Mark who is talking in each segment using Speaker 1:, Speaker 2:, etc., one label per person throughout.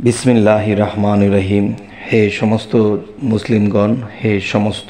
Speaker 1: বিসমিল্লাহির রহমানির রহিম। হে সমস্ত মুসলিমগণ, হে সমস্ত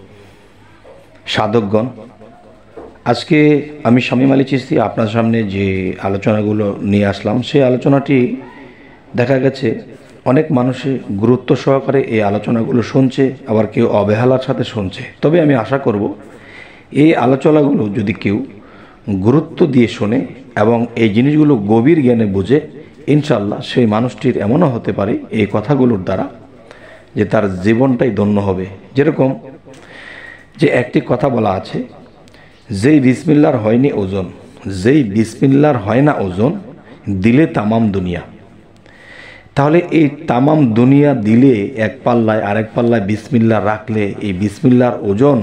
Speaker 1: সাধকগণ, আজকে আমি শামীম আলী চিশতি আপনার সামনে যে আলোচনাগুলো নিয়ে আসলাম, সেই আলোচনাটি দেখা গেছে অনেক মানুষই গুরুত্ব সহকারে এই আলোচনাগুলো শুনছে, আবার কেউ অবহেলার সাথে শুনছে। তবে আমি আশা করব এই আলোচনাগুলো যদি কেউ গুরুত্ব দিয়ে শোনে এবং এই জিনিসগুলো গভীর জ্ঞানে বুঝে, ইনশাল্লাহ সেই মানুষটির এমনও হতে পারে এই কথাগুলোর দ্বারা যে তার জীবনটাই ধন্য হবে। যেরকম যে একটি কথা বলা আছে, যেই বিসমিল্লার হয়নি ওজন, যেই বিসমিল্লার হয় না ওজন, দিলে তামাম দুনিয়া। তাহলে এই তামাম দুনিয়া দিলে এক পাল্লায় আরেক পাল্লায় বিসমিল্লা রাখলে এই বিসমিল্লার ওজন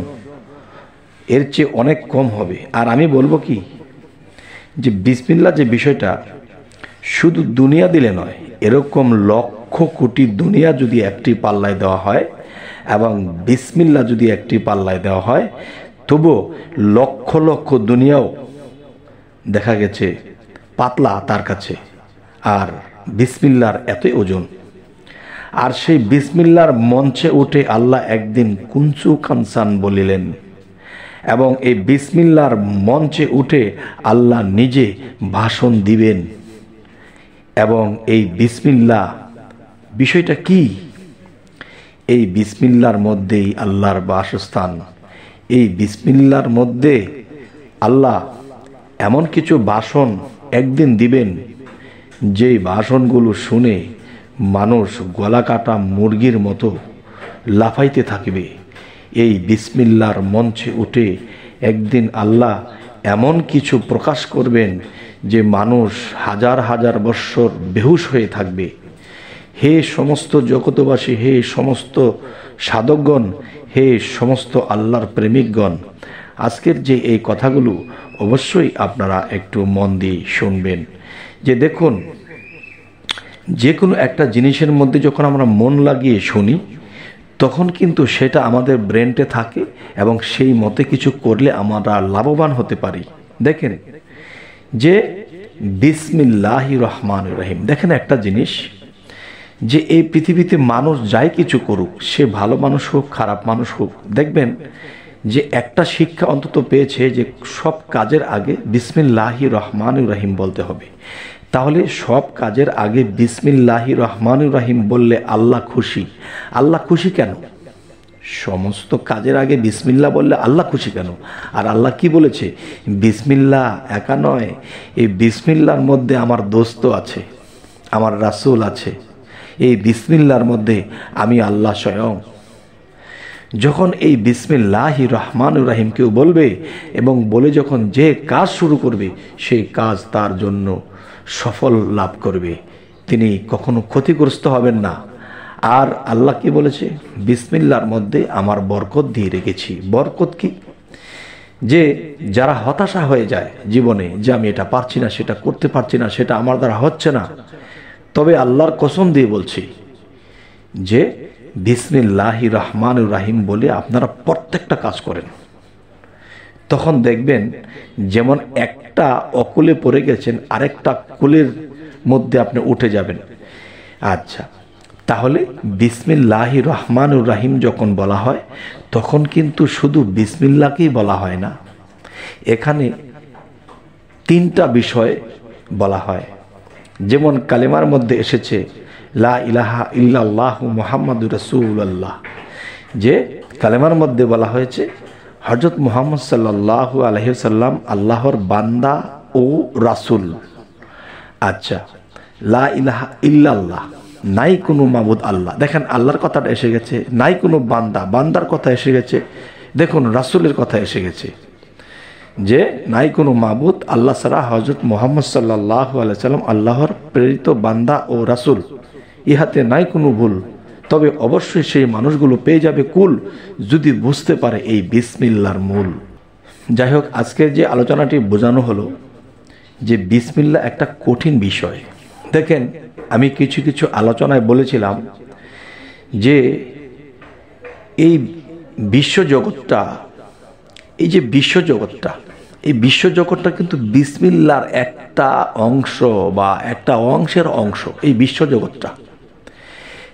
Speaker 1: এর চেয়ে অনেক কম হবে। আর আমি বলবো কি, যে বিসমিল্লা যে বিষয়টা শুধু দুনিয়া দিলে নয়, এরকম লক্ষ কোটি দুনিয়া যদি একটি পাল্লায় দেওয়া হয় এবং বিসমিল্লা যদি একটি পাল্লায় দেওয়া হয়, তবু লক্ষ লক্ষ দুনিয়াও দেখা গেছে পাতলা তার কাছে। আর বিসমিল্লার এতই ওজন। আর সেই বিসমিল্লার মঞ্চে উঠে আল্লাহ একদিন কুনসু খানসান বলিলেন, এবং এই বিসমিল্লার মঞ্চে উঠে আল্লাহ নিজে ভাষণ দিবেন। এবং এই বিসমিল্লা বিষয়টা কি? এই বিসমিল্লার মধ্যেই আল্লাহর বাসস্থান। এই বিসমিল্লার মধ্যে আল্লাহ এমন কিছু ভাষণ একদিন দিবেন, যেই ভাষণগুলো শুনে মানুষ গলা কাটা মুরগির মতো লাফাইতে থাকবে। এই বিসমিল্লার মঞ্চে উঠে একদিন আল্লাহ এমন কিছু প্রকাশ করবেন যে মানুষ হাজার হাজার বৎসর বেহুশ হয়ে থাকবে। হে সমস্ত জগতবাসী, হে সমস্ত সাধকগণ, হে সমস্ত আল্লাহর প্রেমিকগণ, আজকের যে এই কথাগুলো অবশ্যই আপনারা একটু মন দিয়ে শুনবেন। যে দেখুন, যে কোনো একটা জিনিসের মধ্যে যখন আমরা মন লাগিয়ে শুনি, তখন কিন্তু সেটা আমাদের ব্রেনটে থাকে এবং সেই মতে কিছু করলে আমরা লাভবান হতে পারি। দেখেন যে বিসমিল্লাহির রহমানির রহিম, দেখেন একটা জিনিস, যে এই পৃথিবীতে মানুষ যাই কিছু করুক, সে ভালো মানুষ হোক খারাপ মানুষ হোক, দেখবেন যে একটা শিক্ষা অন্তত পেয়েছে যে সব কাজের আগে বিসমিল্লাহির রহমানির রহিম বলতে হবে। তাহলে সব কাজের আগে বিসমিল্লাহির রহমানির রহিম বললে আল্লাহ খুশি। আল্লাহ খুশি কেন? সমস্ত কাজের আগে বিসমিল্লাহ বললে আল্লাহ খুশি কেন? আর আল্লাহ কি বলেছে? বিসমিল্লাহ একা নয়, এই বিসমিল্লার মধ্যে আমার দোস্ত আছে, আমার রাসূল আছে, এই বিসমিল্লার মধ্যে আমি আল্লাহ স্বয়ং। যখন এই বিসমিল্লাহির রহমানির রহিম কেউ বলবে এবং বলে যখন যে কাজ শুরু করবে, সেই কাজ তার জন্য সফল লাভ করবে, তিনি কখনো ক্ষতিগ্রস্ত হবেন না। আর আল্লাহ কি বলেছে? বিসমিল্লার মধ্যে আমার বরকত দিয়ে রেখেছি। বরকত কি? যে যারা হতাশা হয়ে যায় জীবনে, যে আমি এটা পারছি না, সেটা করতে পারছি না, সেটা আমার দ্বারা হচ্ছে না, তবে আল্লাহর কসম দিয়ে বলছি যে বিসমিল্লাহির রহমানির রহিম বলে আপনারা প্রত্যেকটা কাজ করেন, তখন দেখবেন যেমন একটা অকুলে পড়ে গেছেন, আরেকটা কুলের মধ্যে আপনি উঠে যাবেন। আচ্ছা, তাহলে বিসমিল্লাহির রহমানির রহিম যখন বলা হয়, তখন কিন্তু শুধু বিসমিল্লাহকেই বলা হয় না, এখানে তিনটা বিষয় বলা হয়। যেমন কালেমার মধ্যে এসেছে লা ইলাহা ইল্লাল্লাহু মুহাম্মাদুর রাসূলুল্লাহ, যে কালেমার মধ্যে বলা হয়েছে হযরত মুহাম্মদ সাল্লাল্লাহু আলাইহি ওয়াসাল্লাম আল্লাহর বান্দা ও রাসূল। আচ্ছা, লা ইলাহা ইল্লাল্লাহ, নাই কোনো মাবুদ আল্লাহ। দেখেন আল্লাহর কথাটা এসে গেছে, নাই কোনো বান্দা, বান্দার কথা এসে গেছে, দেখুন রাসূলের কথা এসে গেছে, যে নাই কোনো মাবুদ আল্লাহ ছাড়া, হযরত মুহাম্মদ সাল্লাল্লাহু আলাইহি ওয়াসাল্লাম আল্লাহর প্রেরিত বান্দা ও রাসূল, ইহাতে নাই কোনো ভুল। তবে অবশ্যই সেই মানুষগুলো পেয়ে যাবে কুল, যদি বুঝতে পারে এই বিসমিল্লার মূল। যাই হোক, আজকের যে আলোচনাটি বোঝানো হলো যে বিসমিল্লাহ একটা কঠিন বিষয়। দেখেন, আমি কিছু কিছু আলোচনায় বলেছিলাম যে এই বিশ্বজগৎটা, এই যে বিশ্বজগৎটা, এই বিশ্বজগৎটা কিন্তু বিসমিল্লার একটা অংশ বা একটা অংশের অংশ। এই বিশ্বজগৎটা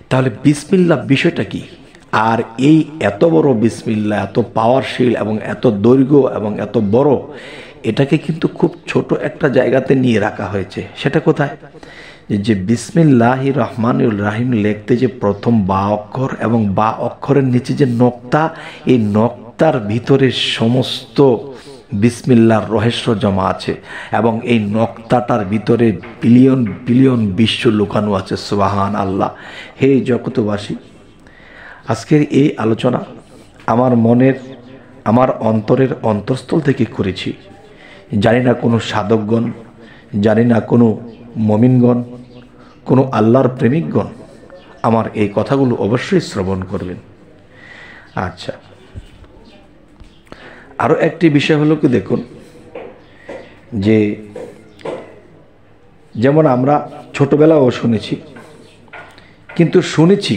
Speaker 1: তাহলে বিসমিল্লাহ বিষয়টা কি? আর এই এত বড় বিসমিল্লাহ, এত পাওয়ারশীল এবং এত দৈর্ঘ্য এবং এত বড়, এটাকে কিন্তু খুব ছোট একটা জায়গাতে নিয়ে রাখা হয়েছে। সেটা কোথায়? যে বিসমিল্লাহির রহমানির রহিম লিখতে যে প্রথম বা অক্ষর এবং বা অক্ষরের নিচে যে নক্তা, এই নক্তার ভিতরে সমস্ত বিসমিল্লাহর রহস্য জমা আছে এবং এই নক্তাটার ভিতরে বিলিয়ন বিলিয়ন বিশ্ব লুকানো আছে। সুবহান আল্লাহ। হে জগতবাসী, আজকের এই আলোচনা আমার মনের, আমার অন্তরের অন্তঃস্থল থেকে করেছি। জানি না কোনো সাধকগণ, জানি না কোনো মমিনগণ, কোনো আল্লাহর প্রেমিকগণ আমার এই কথাগুলো অবশ্যই শ্রবণ করবেন। আচ্ছা, আরও একটি বিষয় হলো কি, দেখুন যে যেমন আমরা ছোটবেলাও শুনেছি, কিন্তু শুনেছি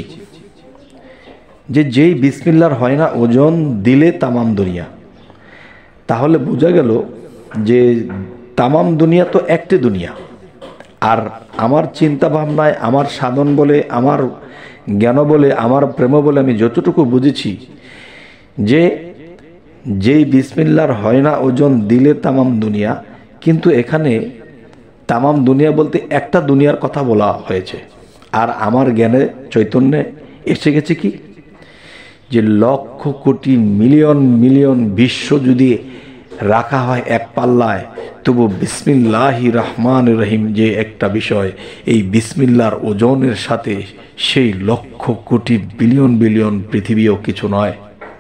Speaker 1: যে যেই বিসমিল্লাহর হয় না ওজন দিলে তামাম দুনিয়া। তাহলে বোঝা গেল যে তামাম দুনিয়া তো একটি দুনিয়া। আর আমার চিন্তা ভাবনায়, আমার সাধন বলে, আমার জ্ঞান বলে, আমার প্রেম বলে আমি যতটুকু বুঝেছি যে যেই বিসমিল্লাহর হয় না ওজন দিলে তামাম দুনিয়া, কিন্তু এখানে তামাম দুনিয়া বলতে একটা দুনিয়ার কথা বলা হয়েছে। আর আমার জ্ঞানে চৈতন্যে এসে গেছে কি, যে লক্ষ কোটি মিলিয়ন মিলিয়ন বিশ্ব যদি রাখা হয় এক পাল্লায়, তবু বিসমিল্লাহির রহমানির রহিম যে একটা বিষয়, এই বিসমিল্লাহর ওজনের সাথে সেই লক্ষ কোটি বিলিয়ন বিলিয়ন পৃথিবীও কিছু নয়।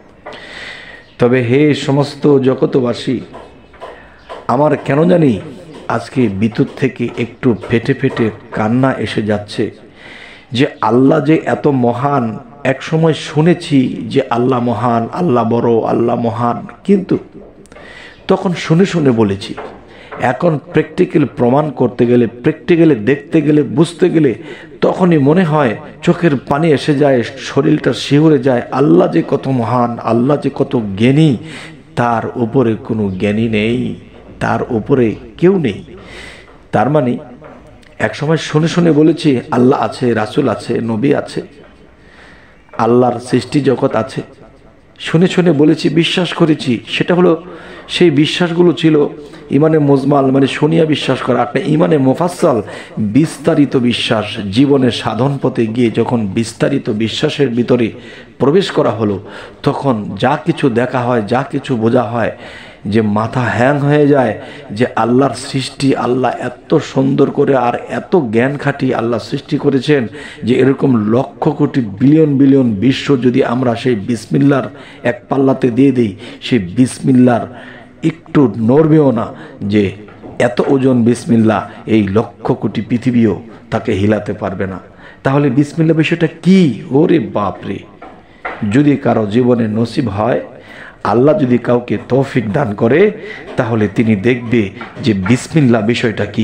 Speaker 1: তবে হে সমস্ত জগতবাসী, আমার কেন জানি আজকে ভিতর থেকে একটু ফেটে ফেটে কান্না এসে যাচ্ছে যে আল্লাহ যে এত মহান। এক সময় শুনেছি যে আল্লাহ মহান, আল্লাহ বড়, আল্লাহ মহান, কিন্তু তখন শুনে শুনে বলেছি। এখন প্র্যাকটিক্যাল প্রমাণ করতে গেলে, প্র্যাকটিক্যালি দেখতে গেলে, বুঝতে গেলে তখনই মনে হয়, চোখের পানি এসে যায়, শরীরটা শিহরে যায়। আল্লাহ যে কত মহান, আল্লাহ যে কত জ্ঞানী, তার উপরে কোনো জ্ঞানী নেই, তার উপরে কেউ নেই। তার মানে এক সময় শুনে শুনে বলেছি আল্লাহ আছে, রাসূল আছে, নবী আছে, আল্লাহর সৃষ্টি জগৎ আছে, শুনে শুনে বলেছি, বিশ্বাস করেছি। সেটা হলো, সেই বিশ্বাসগুলো ছিল ইমানে মুজমাল, মানে শুনিয়া বিশ্বাস করা। একটা ইমানে মুফাসসাল, বিস্তারিত বিশ্বাস। জীবনের সাধন পথে গিয়ে যখন বিস্তারিত বিশ্বাসের ভিতরে প্রবেশ করা হলো, তখন যা কিছু দেখা হয়, যা কিছু বোঝা হয়, যে মাথা হ্যাং হয়ে যায় যে আল্লাহর সৃষ্টি, আল্লাহ এত সুন্দর করে আর এত জ্ঞান খাটিয়ে আল্লাহ সৃষ্টি করেছেন যে এরকম লক্ষ কোটি বিলিয়ন বিলিয়ন বিশ্ব যদি আমরা সেই বিসমিল্লাহর এক পাল্লাতে দিয়ে দিই, সেই বিসমিল্লাহর একটু নড়বেও না, যে এত ওজন বিসমিল্লাহ, এই লক্ষ কোটি পৃথিবীও তাকে হিলাতে পারবে না। তাহলে বিসমিল্লাহ বিষয়টা কি? ওরে বাপরে! যদি কারো জীবনে নসিব হয়, আল্লাহ যদি কাউকে তৌফিক দান করে, তাহলে তিনি দেখবে যে বিসমিল্লাহ বিষয়টা কি।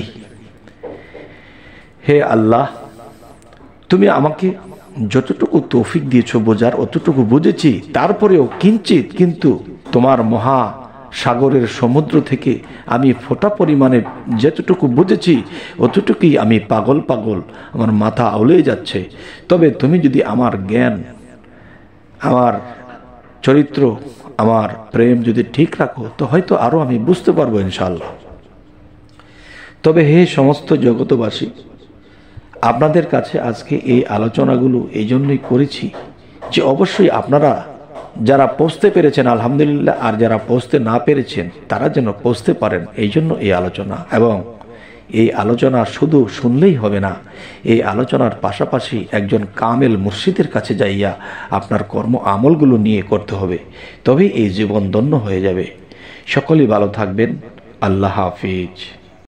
Speaker 1: হে আল্লাহ, তুমি আমাকে যতটুকু তৌফিক দিয়েছো বোঝার, অতটুকু বুঝেছি। তারপরেও কিন্তু তোমার মহা সাগরের সমুদ্র থেকে আমি ফোঁটা পরিমাণে যতটুকু বুঝেছি, অতটুকুই আমি পাগল পাগল, আমার মাথা আউলে যাচ্ছে। তবে তুমি যদি আমার জ্ঞান, আমার চরিত্র, আমার প্রেম যদি ঠিক রাখো, তো হয়তো আরও আমি বুঝতে পারবো ইনশাআল্লাহ। তবে হে সমস্ত জগতবাসী, আপনাদের কাছে আজকে এই আলোচনাগুলো এই জন্যই করেছি যে অবশ্যই আপনারা যারা পৌঁছতে পেরেছেন আলহামদুলিল্লাহ, আর যারা পৌঁছতে না পেরেছেন তারা যেন পৌঁছতে পারেন, এই জন্য এই আলোচনা। এবং এই আলোচনা শুধু শুনলেই হবে না, এই আলোচনার পাশাপাশি একজন কামেল মুর্শিদের কাছে যাইয়া আপনার কর্ম আমলগুলো নিয়ে করতে হবে, তবেই এই জীবন ধন্য হয়ে যাবে। সকলেই ভালো থাকবেন। আল্লাহ হাফিজ।